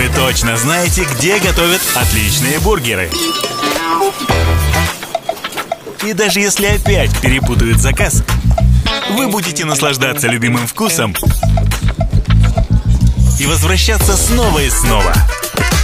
вы точно знаете, где готовят отличные бургеры. И даже если опять перепутают заказ, вы будете наслаждаться любимым вкусом и возвращаться снова и снова.